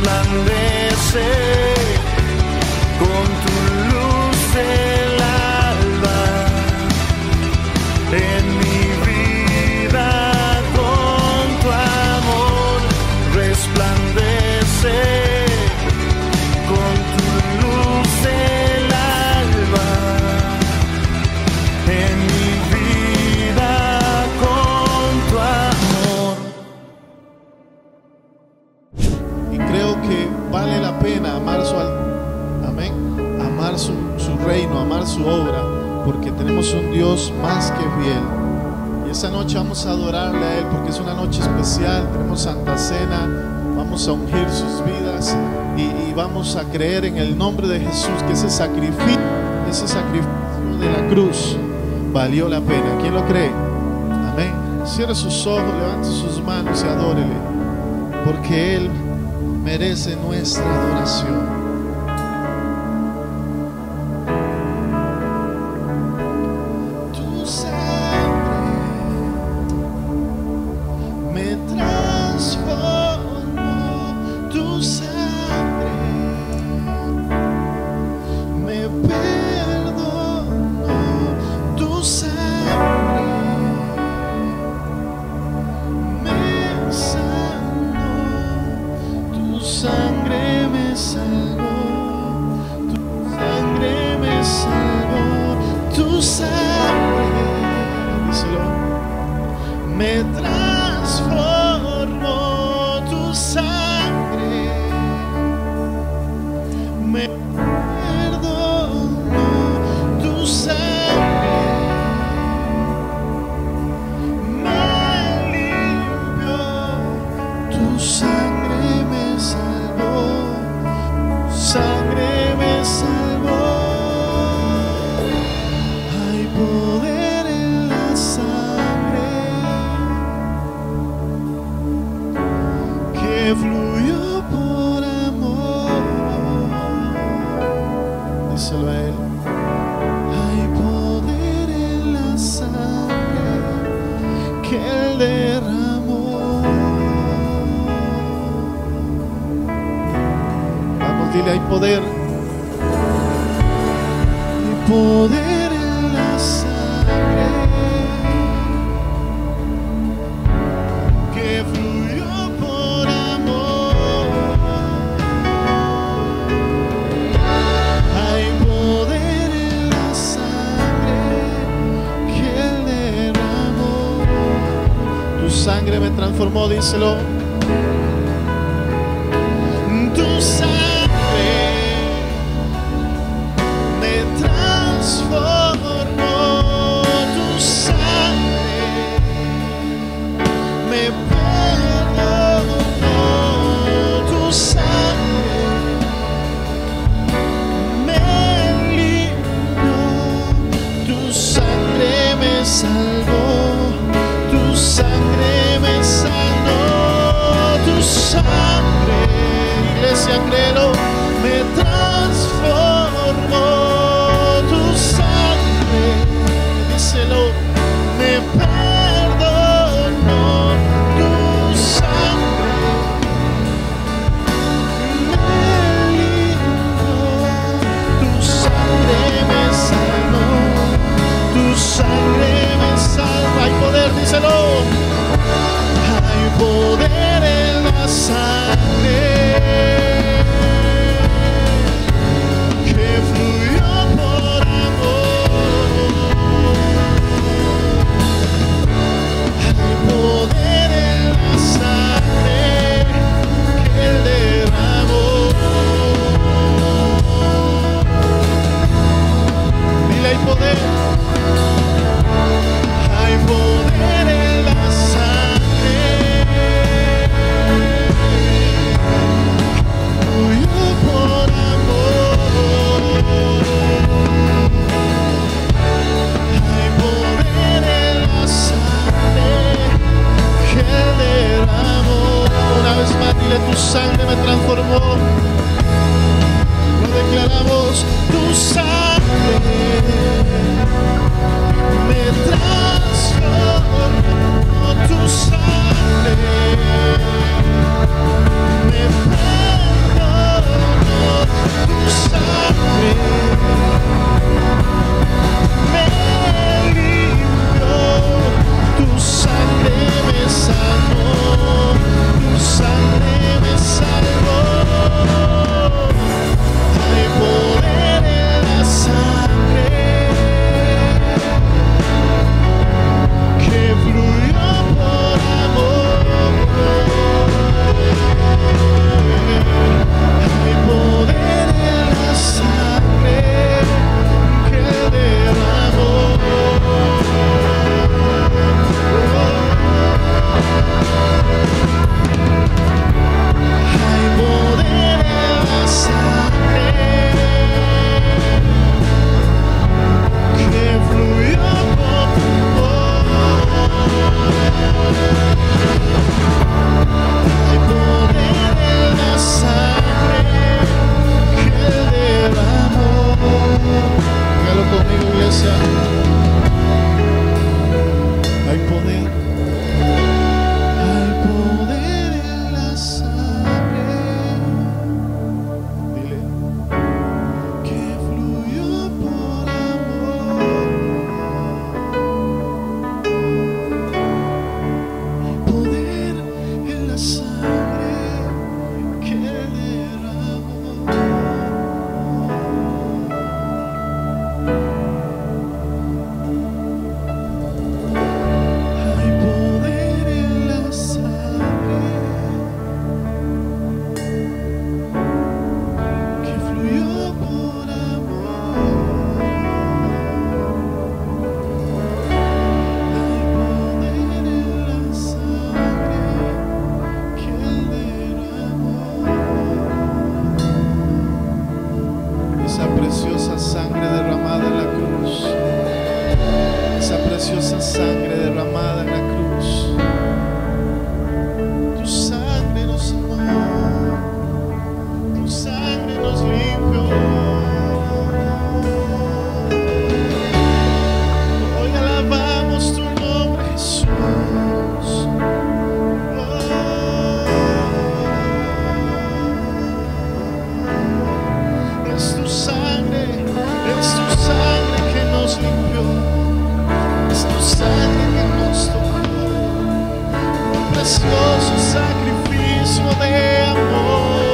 resplandece con tu luz del alba en mi vida, con tu amor resplandece con tu luz del alba en mi vida, con tu amor. Y creo que vale la pena amar amén, amar su reino, amar su obra, porque tenemos un Dios más que fiel. Y esta noche vamos a adorarle a Él porque es una noche especial. Tenemos Santa Cena, vamos a ungir sus vidas y vamos a creer en el nombre de Jesús que ese sacrificio de la cruz valió la pena. ¿Quién lo cree? Amén. Cierre sus ojos, levante sus manos y adórele, porque Él merece nuestra adoración. Tu sangre me transformó, tu sangre me perdonó, tu sangre me sanó, tu sangre me salvó, tu sangre me salvó, tu sangre, díselo, me transformó, tu sangre me perdonó, tu sangre me limpió, tu sangre me salvó, tu sangre me salvó. Hay poder en la sangre que fluyó por amor. Díselo a Él. Hay poder en la sangre que Él derramó. Vamos, dile, hay poder. Hay poder en la sangre que fluyó por amor. Hay poder en la sangre que Él derramó. Tu sangre me transformó, díselo. Tu sangre me transformó, tu sangre me perdonó, tu sangre me limpió, tu sangre me salvó, tu sangre me sanó, tu sangre, iglesia, créelo, me transformó, tu sangre, díselo, me perdonó, tu sangre me limpió, tu sangre me salvó, tu sangre me salva. Hay poder, díselo, hay poder en la sangre que fluyó por amor. Hay poder en la sangre que Él derramó. Dile, hay poder. Hay poder en la sangre fluyó por amor. Hay poder en la sangre que Él derramó. Una vez más, dile, tu sangre me transformó. Lo declaramos, tu sangre me transformó, tu sangre me perdonó. preciosa sangre derramada en la cruz. Tu sangre nos sanó, tu sangre nos limpió. Hoy alabamos tu nombre, Jesús. Es tu sangre que nos limpió. Es tu sangre que nos tocó, un precioso sacrificio de amor.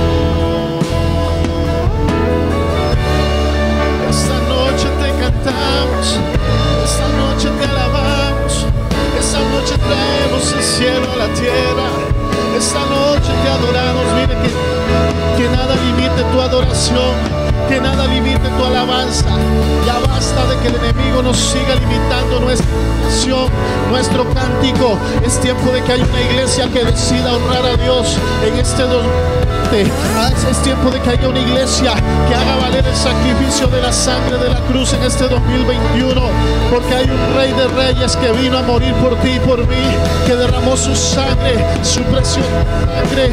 Esta noche te cantamos, esta noche te alabamos, esta noche traemos el cielo a la tierra, esta noche te adoramos. Mire que nada limite tu adoración, que nada limite tu alabanza. Ya basta de que el enemigo nos siga limitando nuestra oración, nuestro cántico. Es tiempo de que haya una iglesia que decida honrar a Dios en este 2020. Es tiempo de que haya una iglesia que haga valer el sacrificio de la sangre de la cruz en este 2021, porque hay un Rey de Reyes que vino a morir por ti y por mí, que derramó su sangre, su preciosa sangre.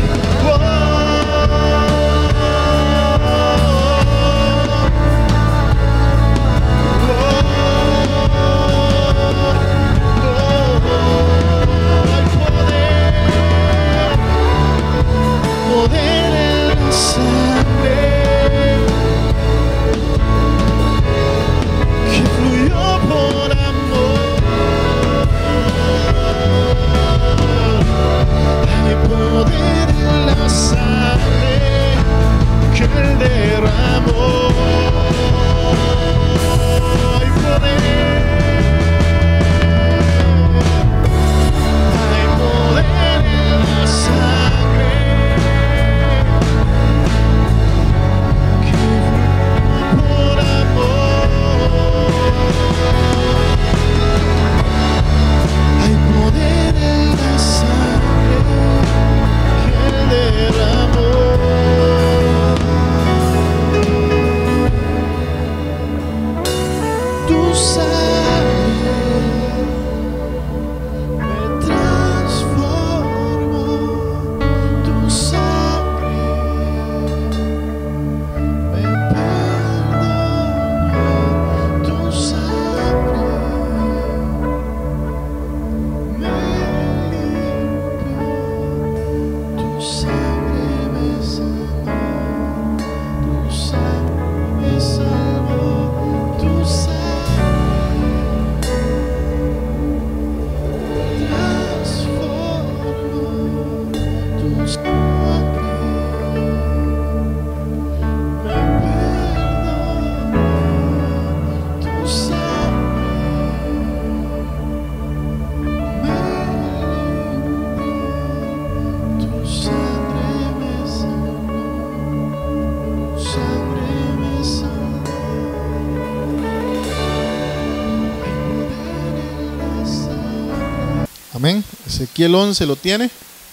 Amén. Ezequiel 11 lo tiene.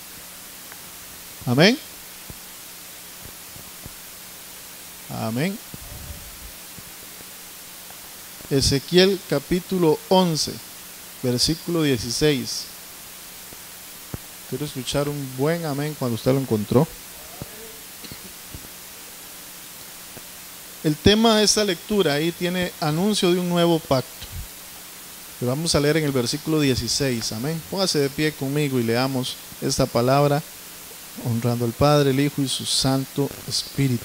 Amén. Amén. Ezequiel capítulo 11, versículo 16. Quiero escuchar un buen amén cuando usted lo encontró. El tema de esta lectura ahí tiene anuncio de un nuevo pacto. Lo vamos a leer en el versículo 16. Amén. Póngase de pie conmigo y leamos esta palabra, honrando al Padre, el Hijo y su Santo Espíritu.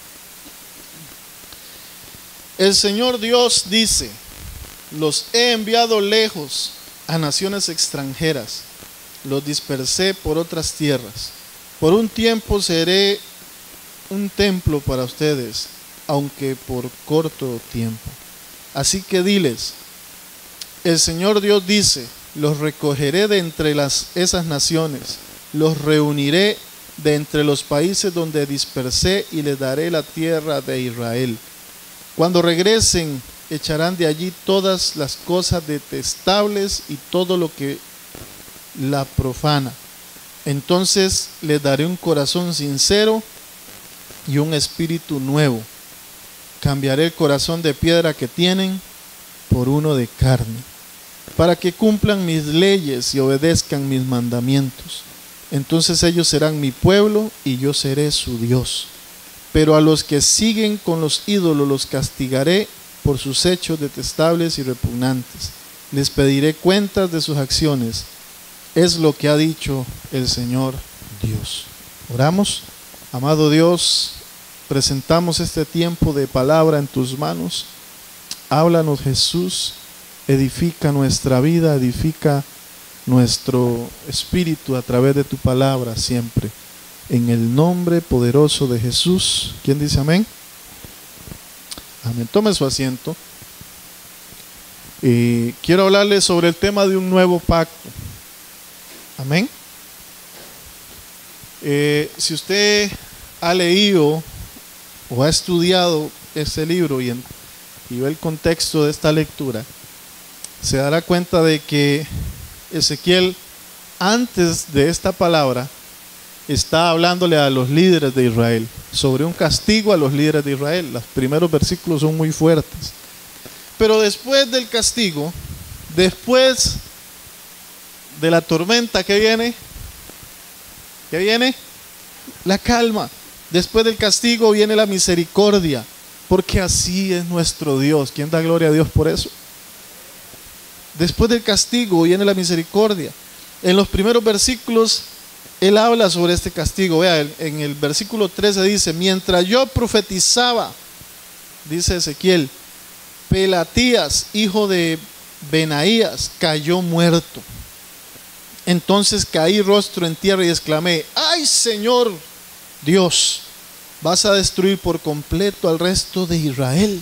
El Señor Dios dice: los he enviado lejos a naciones extranjeras, los dispersé por otras tierras. Por un tiempo seré un templo para ustedes, aunque por corto tiempo. Así que diles: el Señor Dios dice, los recogeré de entre esas naciones, los reuniré de entre los países donde dispersé y les daré la tierra de Israel. Cuando regresen, echarán de allí todas las cosas detestables y todo lo que la profana. Entonces les daré un corazón sincero y un espíritu nuevo. Cambiaré el corazón de piedra que tienen por uno de carne. para que cumplan mis leyes y obedezcan mis mandamientos. Entonces ellos serán mi pueblo y yo seré su Dios. Pero a los que siguen con los ídolos los castigaré por sus hechos detestables y repugnantes. Les pediré cuentas de sus acciones. Es lo que ha dicho el Señor Dios. Oramos. Amado Dios, presentamos este tiempo de palabra en tus manos. Háblanos, Jesús. Edifica nuestra vida, edifica nuestro espíritu a través de tu palabra siempre. En el nombre poderoso de Jesús. ¿Quién dice amén? Amén. Tome su asiento. Quiero hablarles sobre el tema de un nuevo pacto. Amén. Si usted ha leído o ha estudiado este libro y ve el contexto de esta lectura, se dará cuenta de que Ezequiel, antes de esta palabra, está hablándole a los líderes de Israel sobre un castigo a los líderes de Israel. Los primeros versículos son muy fuertes, pero después del castigo, después de la tormenta que viene, la calma. Después del castigo viene la misericordia, porque así es nuestro Dios. ¿Quién da gloria a Dios por eso? Después del castigo viene la misericordia. En los primeros versículos él habla sobre este castigo. Vea, en el versículo 13 dice: mientras yo profetizaba, dice Ezequiel, Pelatías, hijo de Benaías, cayó muerto. Entonces caí rostro en tierra y exclamé: ¡ay, Señor Dios! Vas a destruir por completo al resto de Israel.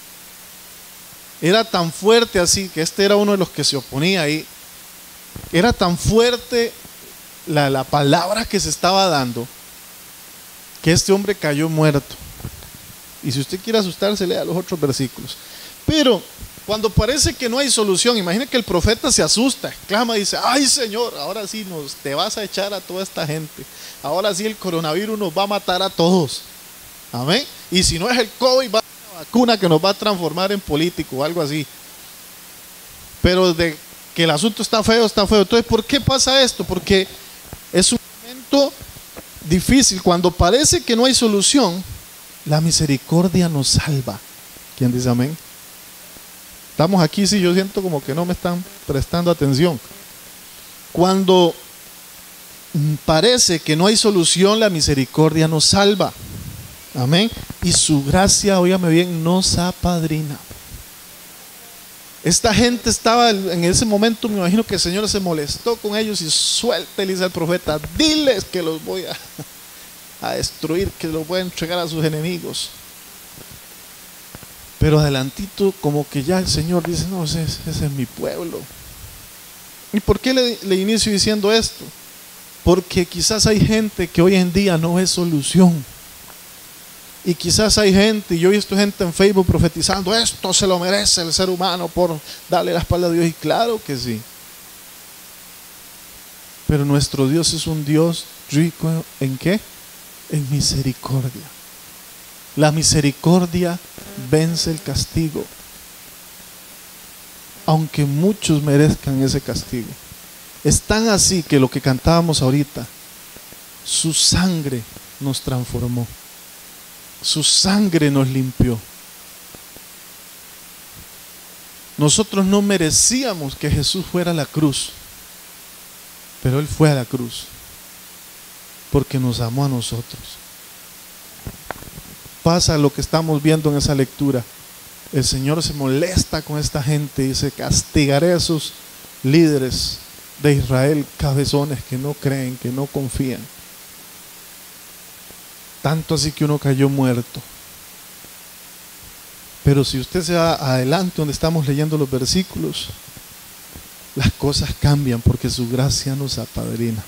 Era tan fuerte así, que este era uno de los que se oponía ahí. Era tan fuerte la palabra que se estaba dando, que este hombre cayó muerto. Y si usted quiere asustarse, lea los otros versículos. Pero cuando parece que no hay solución, imagine que el profeta se asusta, clama y dice: ¡ay, Señor! Ahora sí te vas a echar a toda esta gente. Ahora sí el coronavirus nos va a matar a todos. Amén. Y si no es el COVID, va a ser una vacuna que nos va a transformar en político o algo así. Pero de que el asunto está feo, está feo. Entonces, ¿por qué pasa esto? Porque es un momento difícil. Cuando parece que no hay solución, la misericordia nos salva. ¿Quién dice amén? Estamos aquí, sí, yo siento como que no me están prestando atención. Cuando parece que no hay solución, la misericordia nos salva. Amén. Y su gracia, óigame bien, nos apadrina. Esta gente estaba en ese momento, me imagino que el Señor se molestó con ellos y suelta, le dice al profeta: diles que los voy a destruir, que los voy a entregar a sus enemigos. Pero adelantito, como que ya el Señor dice: no, ese es mi pueblo. ¿Y por qué le inicio diciendo esto? Porque quizás hay gente que hoy en día no es solución. Y quizás hay gente, y yo he visto gente en Facebook profetizando: esto se lo merece el ser humano por darle la espalda a Dios. Y claro que sí. Pero nuestro Dios es un Dios rico ¿en qué? En misericordia. La misericordia vence el castigo, aunque muchos merezcan ese castigo. Es tan así que lo que cantábamos ahorita, su sangre nos transformó, su sangre nos limpió. Nosotros no merecíamos que Jesús fuera a la cruz, pero Él fue a la cruz porque nos amó a nosotros. Pasa lo que estamos viendo en esa lectura. El Señor se molesta con esta gente y dice: castigaré a esos líderes de Israel, cabezones que no creen, que no confían. Tanto así que uno cayó muerto. Pero si usted se va adelante donde estamos leyendo los versículos, las cosas cambian porque su gracia nos apadrina.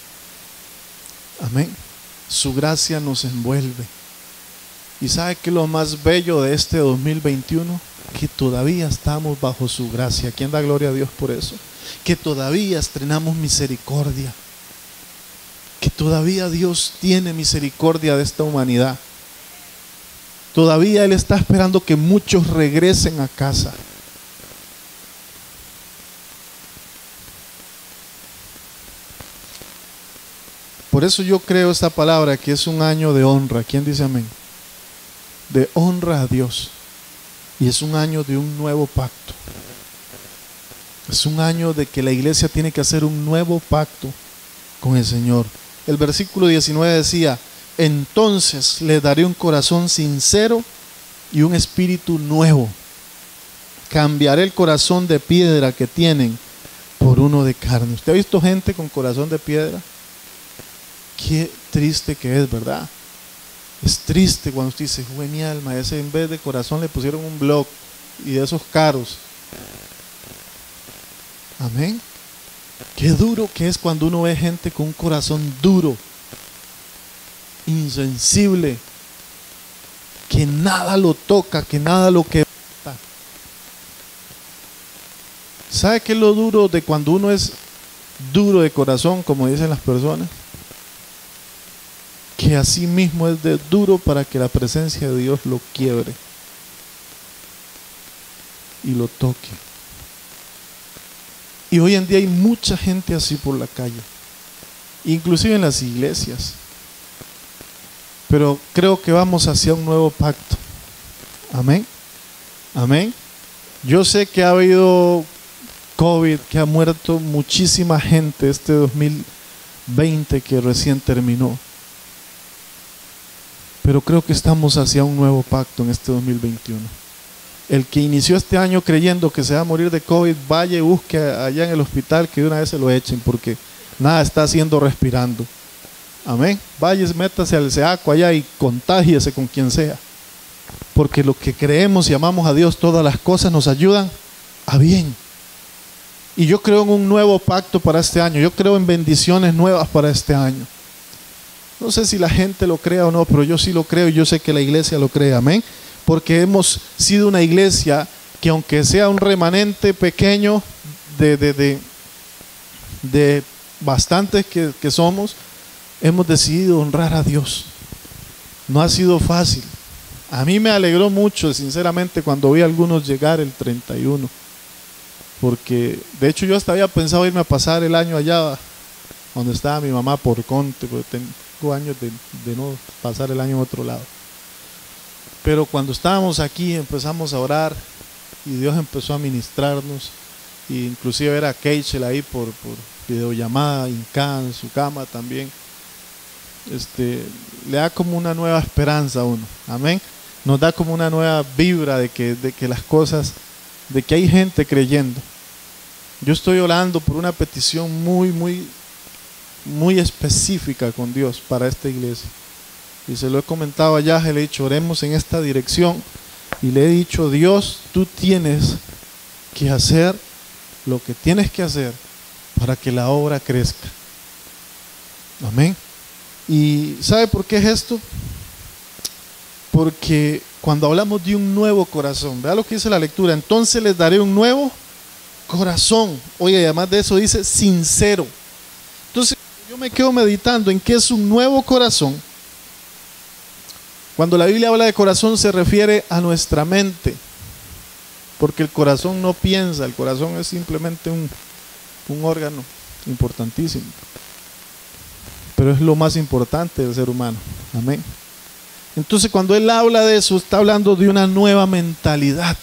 Amén. Su gracia nos envuelve. ¿Y sabe qué es lo más bello de este 2021? Que todavía estamos bajo su gracia. ¿Quién da gloria a Dios por eso? Que todavía estrenamos misericordia. Que todavía Dios tiene misericordia de esta humanidad. Todavía Él está esperando que muchos regresen a casa. Por eso yo creo esta palabra que es un año de honra. ¿Quién dice amén? De honra a Dios. Y es un año de un nuevo pacto. Es un año de que la iglesia tiene que hacer un nuevo pacto con el Señor. El versículo 19 decía: entonces le daré un corazón sincero y un espíritu nuevo. Cambiaré el corazón de piedra que tienen por uno de carne. ¿Usted ha visto gente con corazón de piedra? Qué triste que es, ¿verdad? Es triste cuando usted dice: fue mi alma, ese en vez de corazón le pusieron un bloc y de esos caros. Amén. Qué duro que es cuando uno ve gente con un corazón duro, insensible, que nada lo toca, que nada lo quebra. ¿Sabe qué es lo duro de cuando uno es duro de corazón, como dicen las personas? Que así mismo es de duro para que la presencia de Dios lo quiebre y lo toque. Y hoy en día hay mucha gente así por la calle, inclusive en las iglesias. Pero creo que vamos hacia un nuevo pacto. Amén. Amén. Yo sé que ha habido COVID, que ha muerto muchísima gente este 2020 que recién terminó. Pero creo que estamos hacia un nuevo pacto en este 2021. El que inició este año creyendo que se va a morir de COVID, vaya y busque allá en el hospital que de una vez se lo echen, porque nada está haciendo respirando. Amén. Vaya, métase al seaco allá y contágiese con quien sea. Porque lo que creemos y amamos a Dios, todas las cosas nos ayudan a bien. Y yo creo en un nuevo pacto para este año. Yo creo en bendiciones nuevas para este año. No sé si la gente lo crea o no, pero yo sí lo creo y yo sé que la iglesia lo cree. Amén. Porque hemos sido una iglesia que, aunque sea un remanente pequeño de bastantes que somos, hemos decidido honrar a Dios. No ha sido fácil. A mí me alegró mucho, sinceramente, cuando vi a algunos llegar el 31. Porque, de hecho, yo hasta había pensado irme a pasar el año allá donde estaba mi mamá por Conte, porque tengo años de no pasar el año en otro lado. Pero cuando estábamos aquí empezamos a orar y Dios empezó a ministrarnos, e inclusive ver a Keishel ahí por videollamada, hincada en su cama también. Le da como una nueva esperanza a uno. Amén. Nos da como una nueva vibra de que las cosas, de que hay gente creyendo. Yo estoy orando por una petición muy específica con Dios para esta iglesia. Y se lo he comentado allá, le he dicho: oremos en esta dirección. Y le he dicho: Dios, tú tienes que hacer lo que tienes que hacer para que la obra crezca. Amén. ¿Y sabe por qué es esto? Porque cuando hablamos de un nuevo corazón, vea lo que dice la lectura: entonces les daré un nuevo corazón. Oye, además de eso dice sincero. Entonces yo me quedo meditando en qué es un nuevo corazón. Cuando la Biblia habla de corazón se refiere a nuestra mente, porque el corazón no piensa, el corazón es simplemente un órgano importantísimo, pero es lo más importante del ser humano. Amén. Entonces, cuando él habla de eso, está hablando de una nueva mentalidad.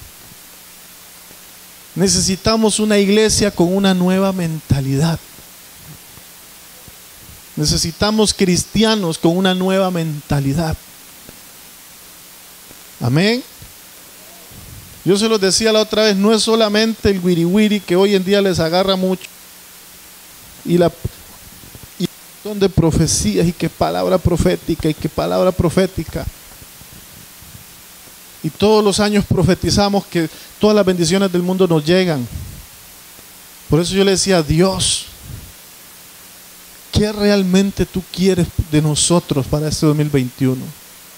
Necesitamos una iglesia con una nueva mentalidad. Necesitamos cristianos con una nueva mentalidad. Amén. Yo se los decía la otra vez, no es solamente el wiri wiri que hoy en día les agarra mucho, y un montón de profecías, y que palabra profética, y que palabra profética. Y todos los años profetizamos que todas las bendiciones del mundo nos llegan. Por eso yo le decía: Dios, ¿qué realmente tú quieres de nosotros para este 2021?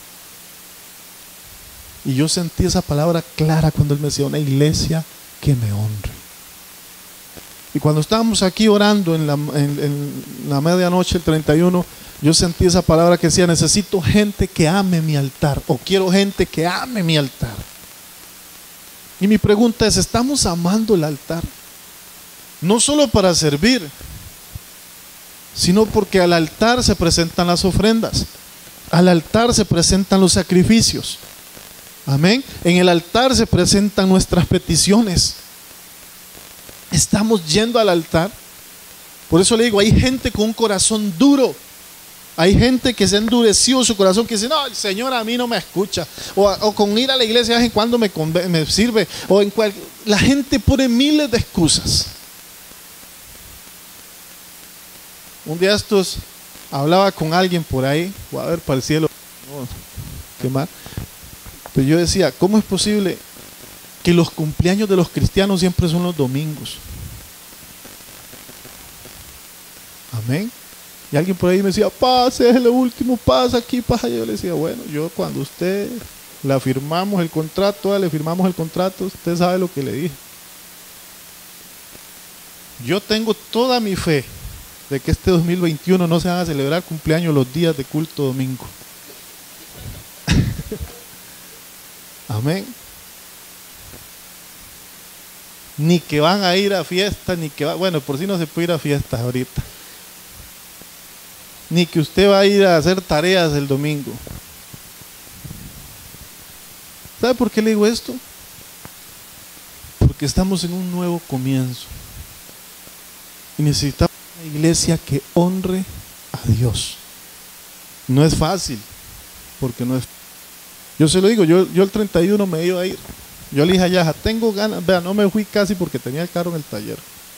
Y yo sentí esa palabra clara cuando él me decía: una iglesia que me honre. Y cuando estábamos aquí orando en la medianoche, el 31, yo sentí esa palabra que decía: necesito gente que ame mi altar, o quiero gente que ame mi altar. Y mi pregunta es: ¿estamos amando el altar? No solo para servir, sino porque al altar se presentan las ofrendas, al altar se presentan los sacrificios. Amén. En el altar se presentan nuestras peticiones. Estamos yendo al altar. Por eso le digo, hay gente con un corazón duro. Hay gente que se ha endurecido su corazón, que dice, no, el Señor a mí no me escucha. O con ir a la iglesia de vez en cuando me sirve. La gente pone miles de excusas. Un día estos hablaba con alguien por ahí, voy a ver para el cielo, no, qué mal. Pero yo decía, ¿cómo es posible que los cumpleaños de los cristianos siempre son los domingos? Amén. Y alguien por ahí me decía, pase, es lo último, pasa aquí, pasa. Yo le decía, bueno, yo cuando usted le firmamos el contrato, usted sabe lo que le dije. Yo tengo toda mi fe de que este 2021 no se van a celebrar cumpleaños los días de culto domingo. Amén. Ni que van a ir a fiestas, bueno, por si no se puede ir a fiestas ahorita. Ni que usted va a ir a hacer tareas el domingo. ¿Sabe por qué le digo esto? Porque estamos en un nuevo comienzo. Y necesitamos una iglesia que honre a Dios. No es fácil, porque no es. Yo se lo digo, yo el 31 me iba a ir. Yo le dije a Yaja, tengo ganas, vea, no me fui casi porque tenía el carro en el taller.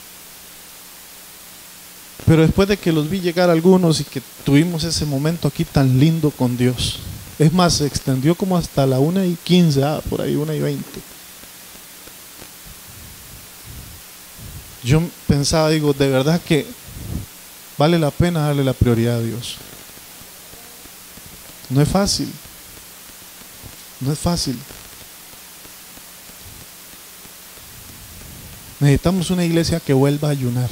Pero después de que los vi llegar algunos y que tuvimos ese momento aquí tan lindo con Dios, es más, se extendió como hasta la 1:15, por ahí 1:20. Yo pensaba, digo, de verdad que vale la pena darle la prioridad a Dios. No es fácil. No es fácil. Necesitamos una iglesia que vuelva a ayunar.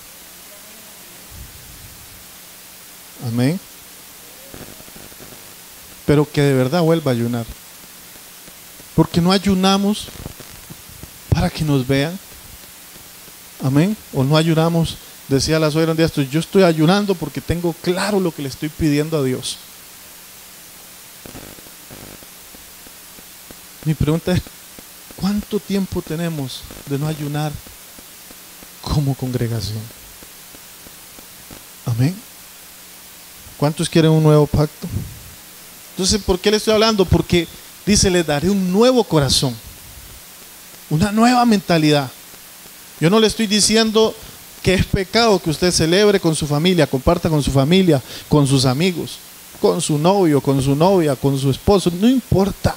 Amén. Pero que de verdad vuelva a ayunar. Porque no ayunamos para que nos vean. Amén. O no ayunamos, decía la suegra un día, yo estoy ayunando porque tengo claro lo que le estoy pidiendo a Dios. Mi pregunta es, ¿cuánto tiempo tenemos de no ayunar como congregación? Amén. ¿Cuántos quieren un nuevo pacto? Entonces, ¿por qué le estoy hablando? Porque dice, le daré un nuevo corazón, una nueva mentalidad. Yo no le estoy diciendo que es pecado que usted celebre con su familia, comparta con su familia, con sus amigos, con su novio, con su novia, con su esposo, no importa.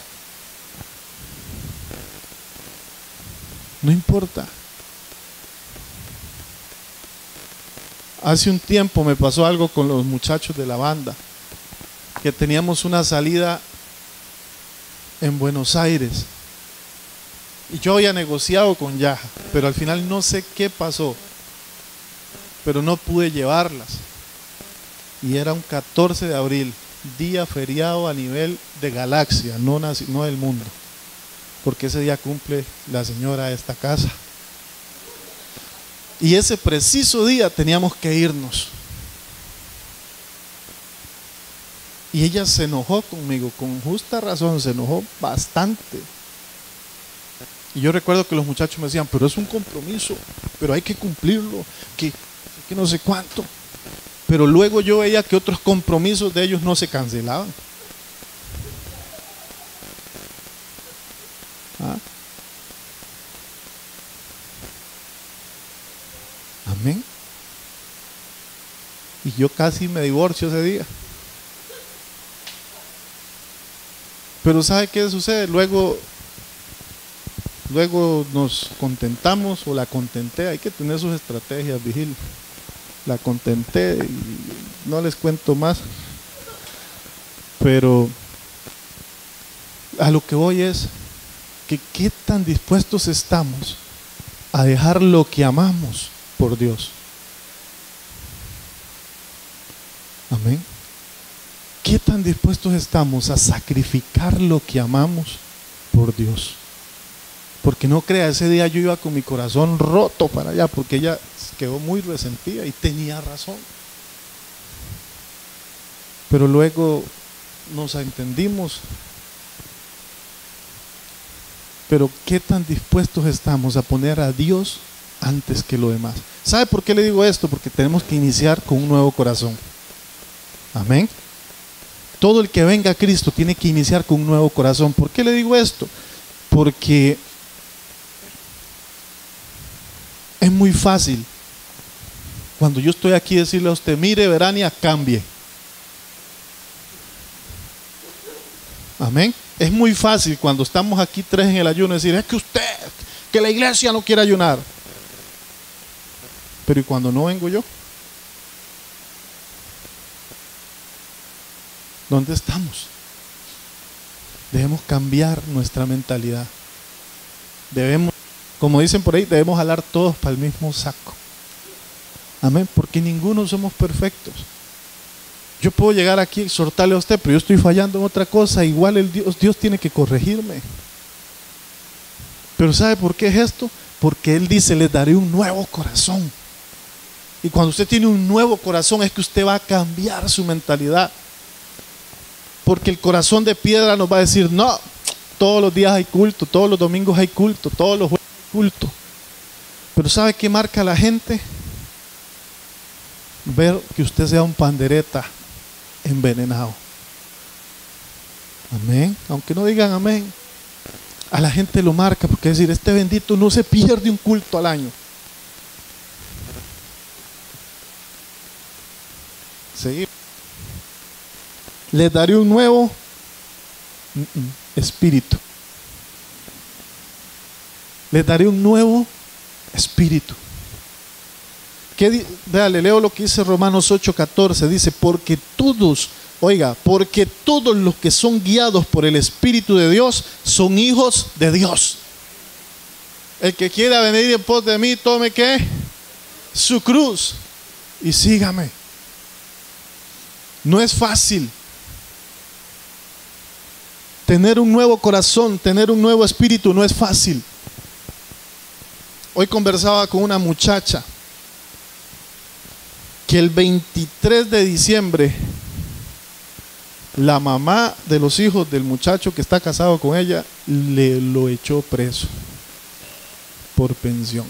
No importa. Hace un tiempo me pasó algo con los muchachos de la banda, que teníamos una salida en Buenos Aires y yo había negociado con Yaja, pero al final no sé qué pasó, pero no pude llevarlas. Y era un 14 de abril, día feriado a nivel de galaxia, no del mundo, porque ese día cumple la señora de esta casa. Y ese preciso día teníamos que irnos. Y ella se enojó conmigo, con justa razón, se enojó bastante. Y yo recuerdo que los muchachos me decían, pero es un compromiso, pero hay que cumplirlo, que no sé cuánto. Pero luego yo veía que otros compromisos de ellos no se cancelaban. ¿Ah? Amén. Y yo casi me divorcio ese día. Pero ¿sabe qué sucede? Luego nos contentamos, o la contenté. Hay que tener sus estrategias, Vigil. La contenté y no les cuento más. Pero a lo que voy es que qué tan dispuestos estamos a dejar lo que amamos por Dios. Amén. ¿Qué tan dispuestos estamos a sacrificar lo que amamos por Dios? Porque no crea, ese día yo iba con mi corazón roto para allá, porque ella quedó muy resentida y tenía razón. pero luego nos entendimos. Pero ¿qué tan dispuestos estamos a poner a Dios antes que lo demás? ¿Sabe por qué le digo esto? Porque tenemos que iniciar con un nuevo corazón. Amén. Todo el que venga a Cristo tiene que iniciar con un nuevo corazón. ¿Por qué le digo esto? Porque es muy fácil cuando yo estoy aquí decirle a usted: mire, Verania, cambie. Amén. Es muy fácil cuando estamos aquí 3 en el ayuno decir: es que usted, que la iglesia no quiere ayunar. Pero ¿y cuando no vengo yo? ¿Dónde estamos? Debemos cambiar nuestra mentalidad. Debemos, como dicen por ahí, debemos jalar todos para el mismo saco. Amén. Porque ninguno somos perfectos. Yo puedo llegar aquí y exhortarle a usted, pero yo estoy fallando en otra cosa. Igual Dios tiene que corregirme. Pero ¿sabe por qué es esto? Porque Él dice: les daré un nuevo corazón. Y cuando usted tiene un nuevo corazón es que usted va a cambiar su mentalidad. Porque el corazón de piedra nos va a decir: no, todos los días hay culto, todos los domingos hay culto, todos los jueves hay culto. Pero ¿sabe qué marca a la gente? Ver que usted sea un pandereta envenenado. Amén. Aunque no digan amén, a la gente lo marca, porque es decir: este bendito no se pierde un culto al año. Seguimos. Les daré un nuevo espíritu. Les daré un nuevo espíritu. Vea, le leo lo que dice Romanos 8:14. Dice: porque todos los que son guiados por el Espíritu de Dios son hijos de Dios. El que quiera venir en pos de mí, tome ¿qué? Su cruz y sígame. No es fácil. Tener un nuevo corazón, tener un nuevo espíritu no es fácil. Hoy conversaba con una muchacha que el 23 de diciembre la mamá de los hijos del muchacho que está casado con ella lo echó preso por pensión.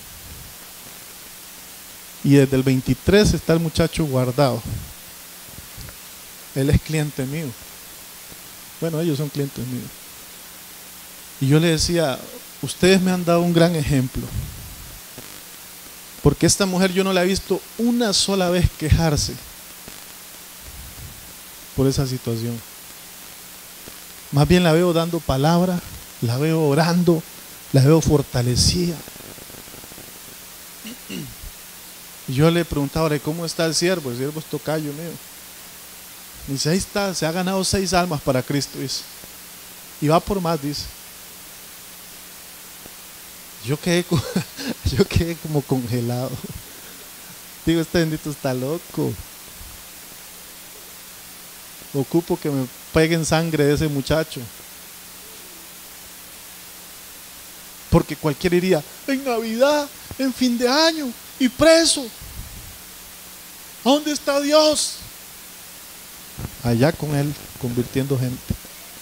Y desde el 23 está el muchacho guardado. Él es cliente mío. Bueno, ellos son clientes míos. Y yo le decía: ustedes me han dado un gran ejemplo. Porque esta mujer yo no la he visto una sola vez quejarse por esa situación. Más bien la veo dando palabra, la veo orando, la veo fortalecida. Y yo le preguntaba: ¿cómo está el siervo? El siervo es tocayo mío. Me dice: ahí está, se ha ganado 6 almas para Cristo, dice. Y va por más, dice. Yo quedé como congelado. Digo: este bendito está loco. Ocupo que me peguen sangre de ese muchacho. Porque cualquiera diría: en Navidad, en fin de año, y preso. ¿A dónde está Dios? Allá con Él, convirtiendo gente.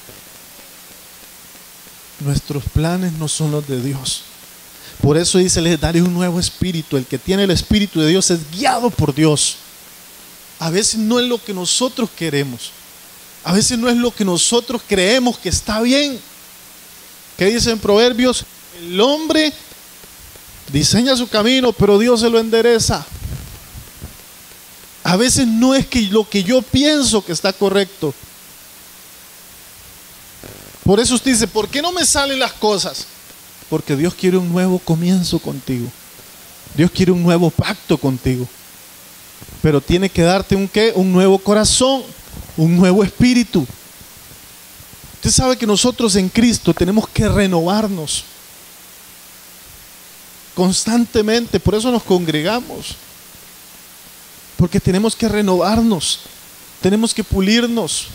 Nuestros planes no son los de Dios. Por eso dice: les daré un nuevo espíritu. El que tiene el Espíritu de Dios es guiado por Dios. A veces no es lo que nosotros queremos. A veces no es lo que nosotros creemos que está bien. ¿Qué dice en Proverbios? El hombre diseña su camino, pero Dios se lo endereza. A veces no es que lo que yo pienso que está correcto. Por eso usted dice: ¿por qué no me salen las cosas? Porque Dios quiere un nuevo comienzo contigo. Dios quiere un nuevo pacto contigo. Pero tiene que darte un ¿qué? Un nuevo corazón, un nuevo espíritu. Usted sabe que nosotros en Cristo tenemos que renovarnos constantemente. Por eso nos congregamos. Porque tenemos que renovarnos, tenemos que pulirnos.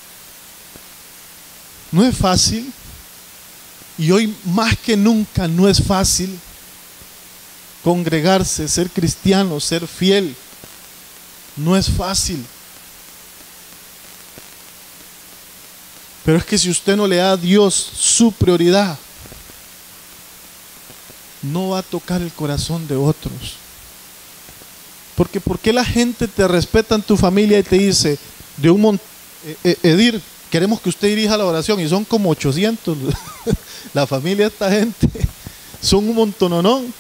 No es fácil. Y hoy más que nunca no es fácil congregarse, ser cristiano, ser fiel. No es fácil. Pero es que si usted no le da a Dios su prioridad, no va a tocar el corazón de otros. Porque ¿por qué la gente te respeta en tu familia y te dice de un montón, Edir, queremos que usted dirija la oración, y son como 800 la familia de esta gente, son un montononón?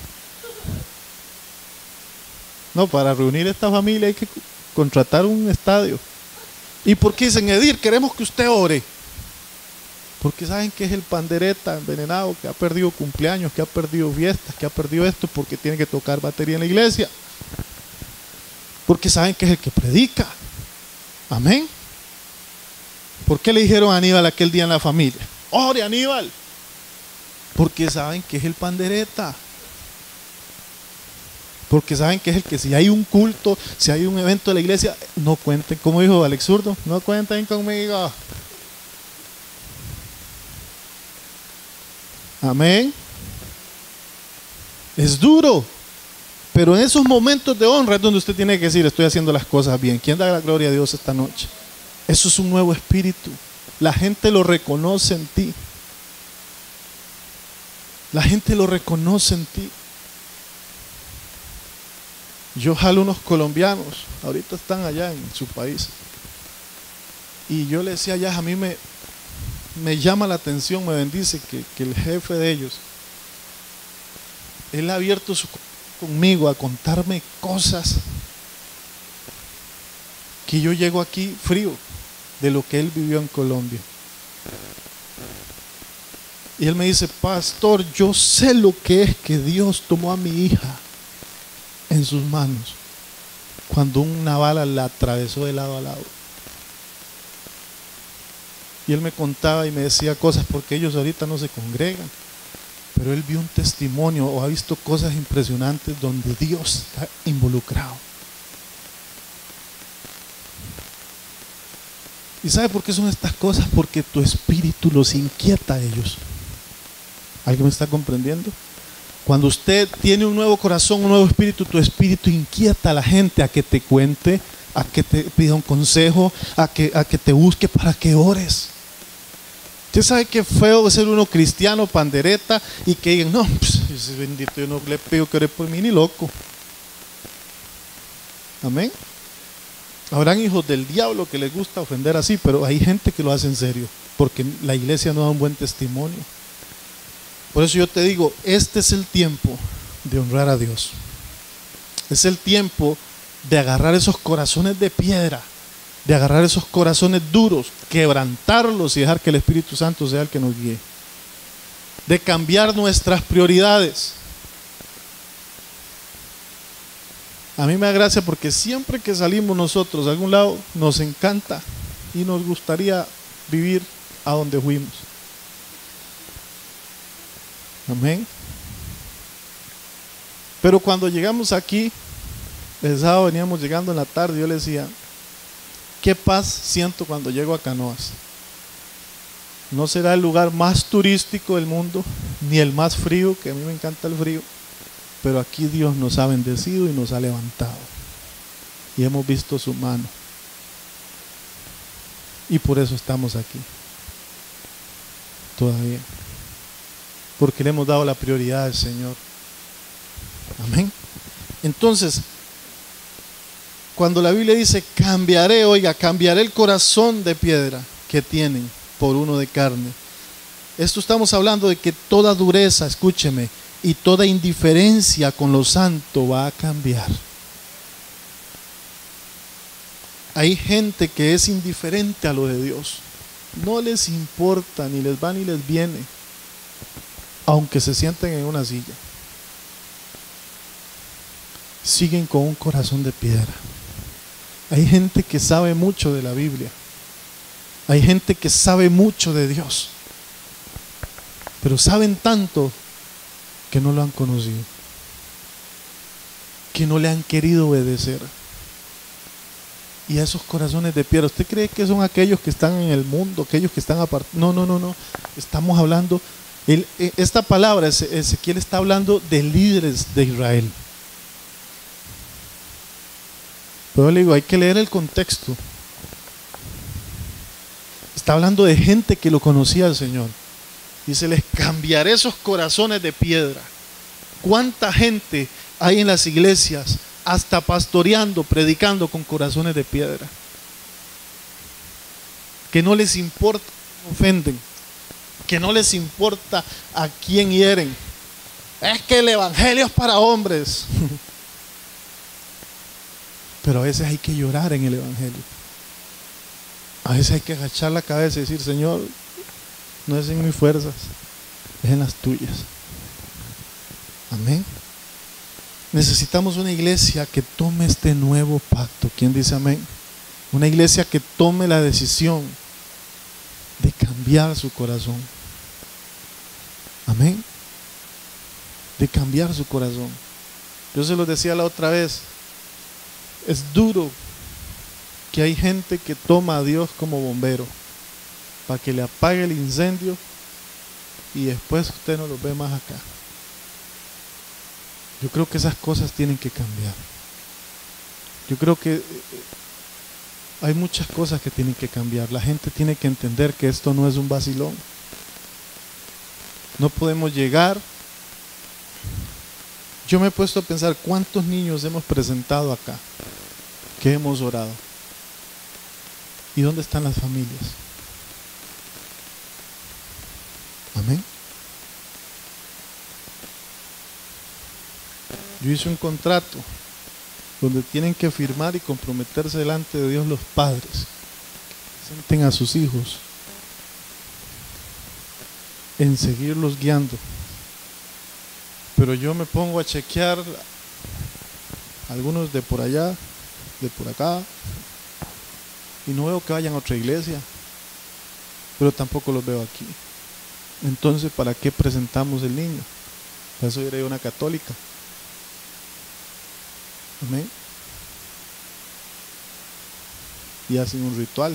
No, para reunir esta familia hay que contratar un estadio. ¿Y por qué dicen, Edir, queremos que usted ore? Porque saben que es el pandereta envenenado que ha perdido cumpleaños, que ha perdido fiestas, que ha perdido esto porque tiene que tocar batería en la iglesia. Porque saben que es el que predica. Amén. ¿Por qué le dijeron a Aníbal aquel día en la familia? ¡Ore, Aníbal! Porque saben que es el pandereta. Porque saben que es el que si hay un culto, si hay un evento de la iglesia, no cuenten, como dijo Alex Zurdo, no cuenten conmigo. Amén. Es duro, pero en esos momentos de honra es donde usted tiene que decir, estoy haciendo las cosas bien. ¿Quién da la gloria a Dios esta noche? Eso es un nuevo espíritu. La gente lo reconoce en ti. La gente lo reconoce en ti. Yo jalo unos colombianos, ahorita están allá en su país, y yo le decía allá, a mí me llama la atención, me bendice que el jefe de ellos, él ha abierto su corazón conmigo a contarme cosas que yo llego aquí frío de lo que él vivió en Colombia. Y él me dice, pastor, yo sé lo que es que Dios tomó a mi hija en sus manos cuando una bala la atravesó de lado a lado. Y él me contaba y me decía cosas porque ellos ahorita no se congregan, pero él vio un testimonio o ha visto cosas impresionantes donde Dios está involucrado. ¿Y sabe por qué son estas cosas? Porque tu espíritu los inquieta a ellos. ¿Alguien me está comprendiendo? Cuando usted tiene un nuevo corazón, un nuevo espíritu, tu espíritu inquieta a la gente a que te cuente, a que te pida un consejo, a que te busque para que ores. Usted sabe qué feo ser uno cristiano, pandereta, y que digan, no, pues, bendito, yo no le pido que ore por mí ni loco. Amén. Habrán hijos del diablo que les gusta ofender así, pero hay gente que lo hace en serio, porque la iglesia no da un buen testimonio. Por eso yo te digo, este es el tiempo de honrar a Dios. Es el tiempo de agarrar esos corazones de piedra, de agarrar esos corazones duros, quebrantarlos y dejar que el Espíritu Santo sea el que nos guíe. De cambiar nuestras prioridades. A mí me da gracia porque siempre que salimos nosotros a algún lado nos encanta y nos gustaría vivir a donde fuimos. Amén. Pero cuando llegamos aquí, el sábado veníamos llegando en la tarde, yo le decía, qué paz siento cuando llego a Canoas. No será el lugar más turístico del mundo, ni el más frío, que a mí me encanta el frío, pero aquí Dios nos ha bendecido y nos ha levantado. Y hemos visto su mano. Y por eso estamos aquí. Todavía. Porque le hemos dado la prioridad al Señor. Amén. Entonces, cuando la Biblia dice cambiaré, oiga, cambiaré el corazón de piedra que tienen por uno de carne. Esto estamos hablando de que toda dureza, escúcheme, y toda indiferencia con lo santo va a cambiar. Hay gente que es indiferente a lo de Dios. No les importa, ni les va ni les viene, aunque se sienten en una silla. Siguen con un corazón de piedra. Hay gente que sabe mucho de la Biblia. Hay gente que sabe mucho de Dios. Pero saben tanto que no lo han conocido. Que no le han querido obedecer. Y a esos corazones de piedra, ¿usted cree que son aquellos que están en el mundo, aquellos que están apartados? No. Estamos hablando, esta palabra, Ezequiel está hablando de líderes de Israel. Pero le digo, hay que leer el contexto. Está hablando de gente que lo conocía al Señor. Dice, les cambiaré esos corazones de piedra. ¿Cuánta gente hay en las iglesias, hasta pastoreando, predicando con corazones de piedra? Que no les importa a quién ofenden, que no les importa a quién hieren. Es que el evangelio es para hombres. Pero a veces hay que llorar en el evangelio. A veces hay que agachar la cabeza y decir, Señor, no es en mis fuerzas, es en las tuyas. Amén. Necesitamos una iglesia que tome este nuevo pacto. ¿Quién dice amén? Una iglesia que tome la decisión de cambiar su corazón. Amén. De cambiar su corazón. Yo se lo decía la otra vez. Es duro que hay gente que toma a Dios como bombero para que le apague el incendio y después usted no lo ve más acá. Yo creo que esas cosas tienen que cambiar. Yo creo que hay muchas cosas que tienen que cambiar. La gente tiene que entender que esto no es un vacilón. No podemos llegar. Yo me he puesto a pensar cuántos niños hemos presentado acá, que hemos orado. ¿Y dónde están las familias? Amén. Yo hice un contrato donde tienen que firmar y comprometerse delante de Dios los padres. Presenten a sus hijos en seguirlos guiando. Pero yo me pongo a chequear algunos de por allá, de por acá, y no veo que vayan a otra iglesia, pero tampoco los veo aquí. Entonces, ¿para qué presentamos el niño? Para eso iré a una católica. Amén. Y hacen un ritual.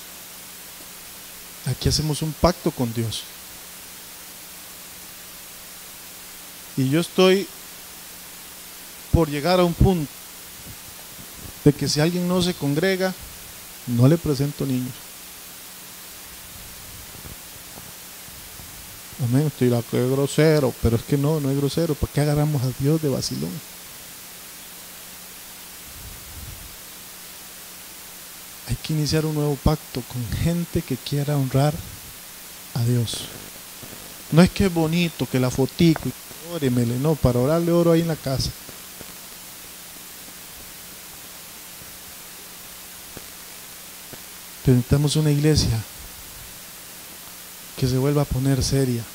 Aquí hacemos un pacto con Dios. Y yo estoy por llegar a un punto de que si alguien no se congrega, no le presento niños. Amén. Estoy la que es grosero, pero es que no es grosero. ¿Por qué agarramos a Dios de vacilón? Hay que iniciar un nuevo pacto con gente que quiera honrar a Dios. No es que es bonito que la fotico y óremele, no, para orarle oro ahí en la casa. Pero necesitamos una iglesia que se vuelva a poner seria.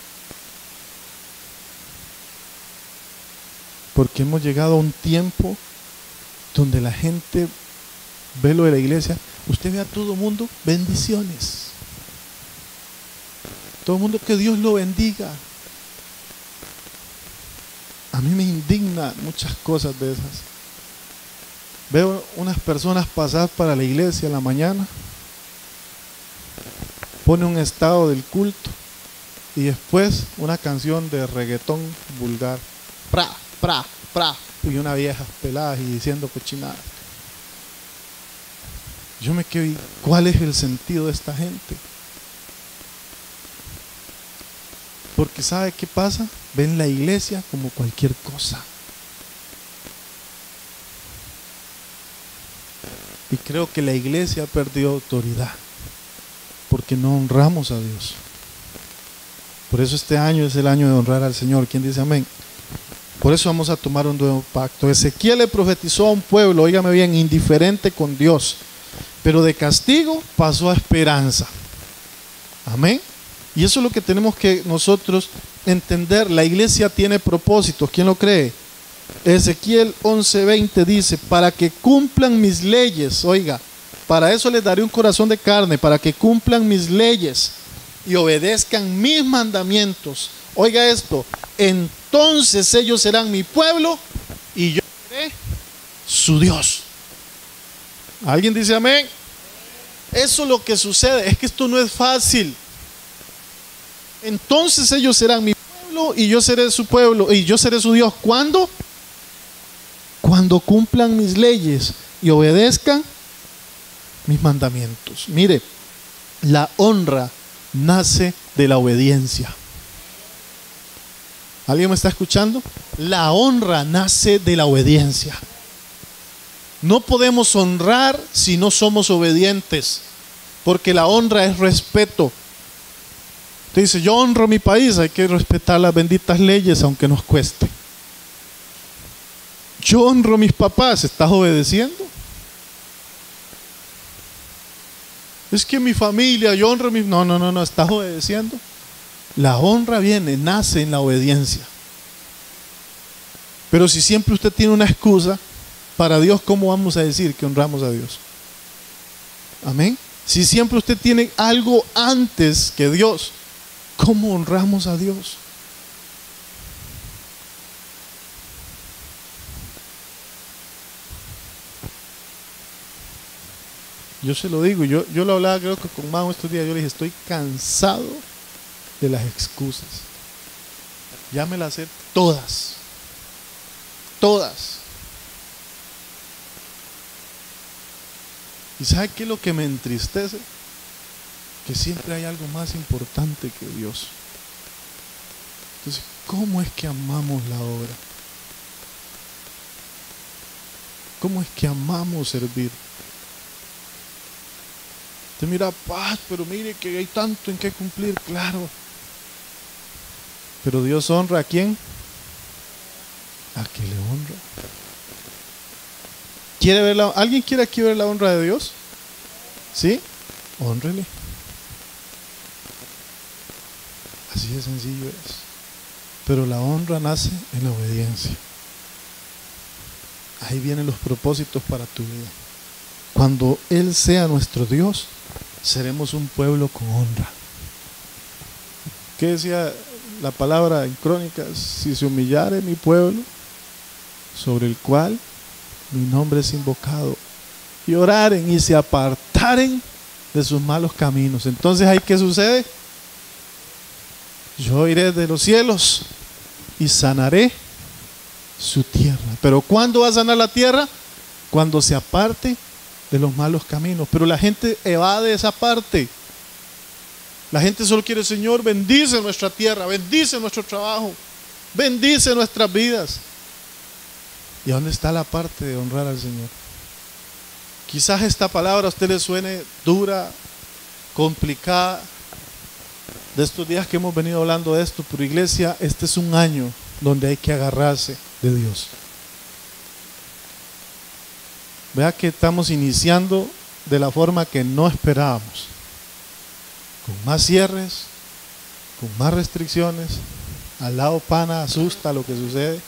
Porque hemos llegado a un tiempo donde la gente ve lo de la iglesia. Usted ve a todo el mundo, bendiciones. Todo el mundo, que Dios lo bendiga. A mí me indigna muchas cosas de esas. Veo unas personas pasar para la iglesia en la mañana, pone un estado del culto y después una canción de reggaetón vulgar, pra, pra, pra, y una vieja pelada y diciendo cochinadas. Yo me quedo, ¿cuál es el sentido de esta gente? Porque ¿sabe qué pasa? Ven la iglesia como cualquier cosa. Y creo que la iglesia ha perdido autoridad porque no honramos a Dios. Por eso este año es el año de honrar al Señor. ¿Quién dice amén? Por eso vamos a tomar un nuevo pacto. Ezequiel le profetizó a un pueblo, óigame bien, indiferente con Dios, pero de castigo pasó a esperanza. Amén. Y eso es lo que tenemos que nosotros entender. La iglesia tiene propósitos. ¿Quién lo cree? Ezequiel 11:20 dice, para que cumplan mis leyes, oiga, para eso les daré un corazón de carne, para que cumplan mis leyes y obedezcan mis mandamientos. Oiga esto, entonces ellos serán mi pueblo y yo seré su Dios. ¿Alguien dice amén? Eso es lo que sucede, es que esto no es fácil. Entonces ellos serán mi pueblo y yo seré su pueblo y yo seré su Dios. ¿Cuándo? Cuando cumplan mis leyes y obedezcan mis mandamientos. Mire, La honra nace de la obediencia. ¿Alguien me está escuchando? La honra nace de la obediencia. No podemos honrar si no somos obedientes, porque la honra es respeto. Usted dice, yo honro a mi país, hay que respetar las benditas leyes aunque nos cueste. Yo honro a mis papás, ¿estás obedeciendo? Es que mi familia, yo honro a mi... No, ¿estás obedeciendo? La honra nace en la obediencia. Pero si siempre usted tiene una excusa, para Dios, ¿cómo vamos a decir que honramos a Dios? Amén. Si siempre usted tiene algo antes que Dios, ¿cómo honramos a Dios? Yo se lo digo, yo lo hablaba creo que con Mau estos días, yo le dije, estoy cansado de las excusas. Ya me las sé todas. Todas. ¿Y sabe qué es lo que me entristece? Que siempre hay algo más importante que Dios. Entonces, ¿cómo es que amamos la obra? ¿Cómo es que amamos servir? Usted mira, paz, pero mire que hay tanto en qué cumplir, claro. Pero Dios honra ¿a quién? A que le honra. ¿Quiere ver ¿Alguien quiere aquí ver la honra de Dios? ¿Sí? Hónrele. Así de sencillo es. Pero la honra nace en la obediencia. Ahí vienen los propósitos para tu vida. Cuando Él sea nuestro Dios, seremos un pueblo con honra. ¿Qué decía la palabra en Crónicas? Si se humillare mi pueblo, sobre el cual mi nombre es invocado, y oraren y se apartaren de sus malos caminos. Entonces, ¿ahí qué sucede? Yo iré de los cielos y sanaré su tierra. Pero ¿cuándo va a sanar la tierra? Cuando se aparte de los malos caminos. Pero la gente evade esa parte. La gente solo quiere, Señor, bendice nuestra tierra, bendice nuestro trabajo, bendice nuestras vidas. ¿Y dónde está la parte de honrar al Señor? Quizás esta palabra a usted le suene dura, complicada, de estos días que hemos venido hablando de esto, pero iglesia, este es un año donde hay que agarrarse de Dios. Vea que estamos iniciando de la forma que no esperábamos, con más cierres, con más restricciones. Al lado pana asusta lo que sucede,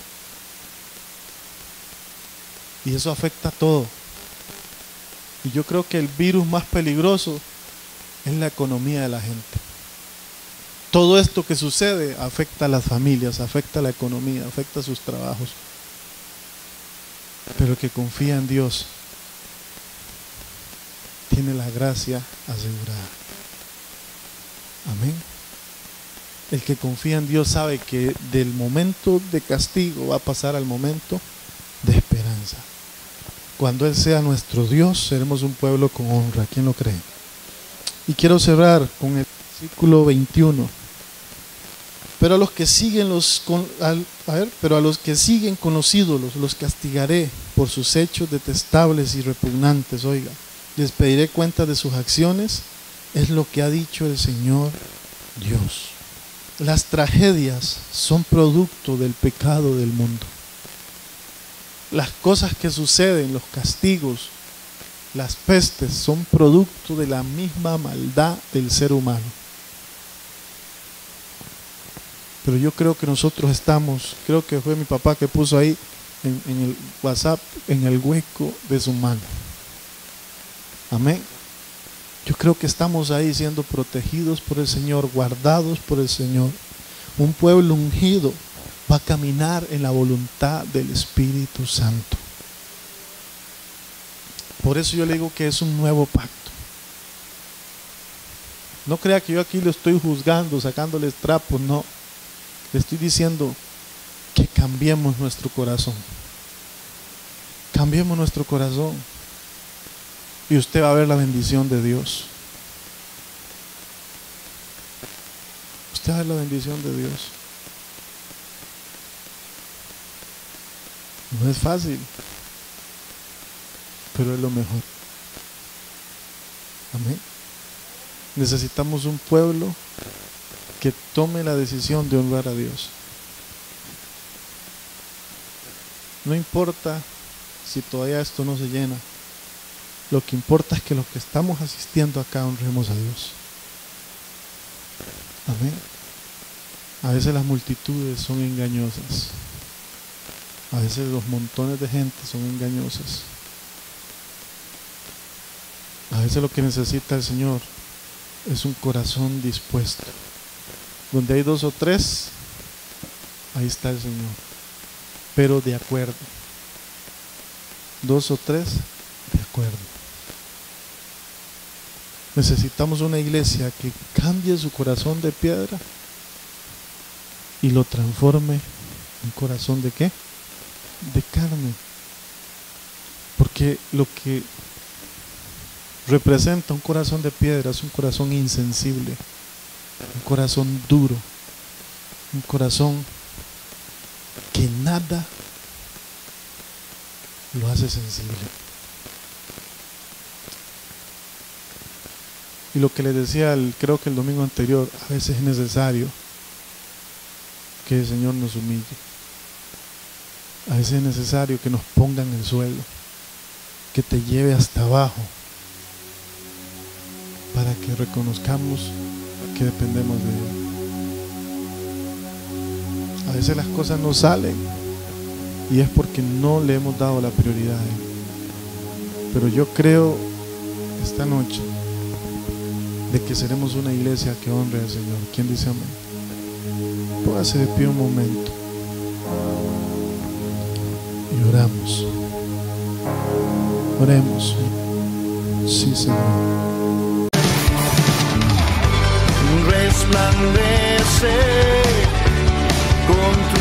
y eso afecta a todo. Y yo creo que el virus más peligroso es la economía de la gente. Todo esto que sucede afecta a las familias, afecta a la economía, afecta a sus trabajos. Pero el que confía en Dios tiene la gracia asegurada. Amén. El que confía en Dios sabe que del momento de castigo va a pasar al momento de esperanza. Cuando Él sea nuestro Dios, seremos un pueblo con honra. ¿Quién lo cree? Y quiero cerrar con el versículo 21. Pero a los que siguen con los ídolos los castigaré por sus hechos detestables y repugnantes. Oiga, les pediré cuenta de sus acciones. Es lo que ha dicho el Señor Dios. Las tragedias son producto del pecado del mundo. Las cosas que suceden, los castigos, las pestes, son producto de la misma maldad del ser humano. Pero yo creo que nosotros estamos, creo que fue mi papá que puso ahí en el WhatsApp, en el hueco de su mano. Amén. Yo creo que estamos ahí siendo protegidos por el Señor, guardados por el Señor. Un pueblo ungido va a caminar en la voluntad del Espíritu Santo. Por eso yo le digo que es un nuevo pacto. No crea que yo aquí lo estoy juzgando, sacándoles trapos, no. Le estoy diciendo que cambiemos nuestro corazón. Cambiemos nuestro corazón. Y usted va a ver la bendición de Dios. usted va a ver la bendición de Dios. No es fácil, pero es lo mejor. Amén. Necesitamos un pueblo que tome la decisión de honrar a Dios. No importa si todavía esto no se llena. Lo que importa es que los que estamos asistiendo acá honremos a Dios. Amén. A veces las multitudes son engañosas. A veces los montones de gente son engañosas. A veces lo que necesita el Señor es un corazón dispuesto. Donde hay 2 o 3, ahí está el Señor. Pero de acuerdo. 2 o 3, de acuerdo. Necesitamos una iglesia que cambie su corazón de piedra y lo transforme en corazón de ¿qué? De carne. Porque lo que representa un corazón de piedra es un corazón insensible, un corazón duro, un corazón que nada lo hace sensible. Y lo que les decía, creo que el domingo anterior, a veces es necesario que el Señor nos humille. A veces es necesario que nos ponga en el suelo, que te lleve hasta abajo, para que reconozcamos que dependemos de Él. A veces las cosas no salen y es porque no le hemos dado la prioridad a Él. Pero yo creo esta noche de que seremos una iglesia que honre al Señor. ¿Quién dice amén? Póngase de pie un momento y oramos. Oremos. Sí, Señor. Resplandece con tu